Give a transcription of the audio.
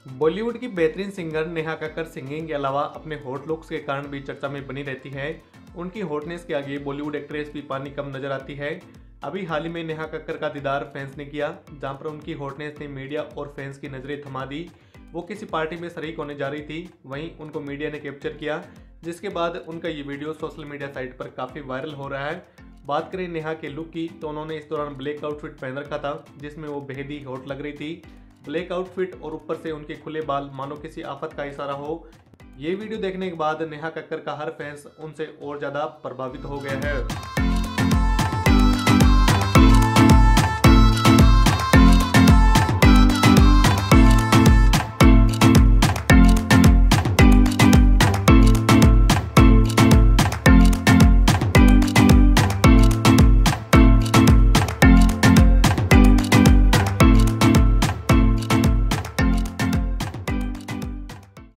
बॉलीवुड की बेहतरीन singer Neha Kakkar singing के अलावा अपने हॉट लुक्स के कारण भी चर्चा में बनी रहती है। उनकी हॉटनेस के आगे बॉलीवुड एक्ट्रेस भी पानी कम नजर आती है। अभी हाल ही में नेहा कक्कड़ का दीदार फैंस ने किया, जहां पर उनकी हॉटनेस ने मीडिया और फैंस की नजरें थमा दी। वो किसी पार्टी में शरीक होने जा रही थी, वहीं उनको मीडिया ने कैप्चर किया, जिसके बाद उनका ये वीडियो सोशल मीडिया साइट पर काफ़ी वायरल हो रहा है। बात करें नेहा के लुक की, तो उन्होंने इस दौरान ब्लैक आउटफिट पहन रखा था, जिसमें वो बेहद ही हॉट लग रही थी। ब्लैक आउटफिट और ऊपर से उनके खुले बाल मानो किसी आफत का इशारा हो। ये वीडियो देखने के बाद नेहा कक्कड़ का हर फैंस उनसे और ज़्यादा प्रभावित हो गया है।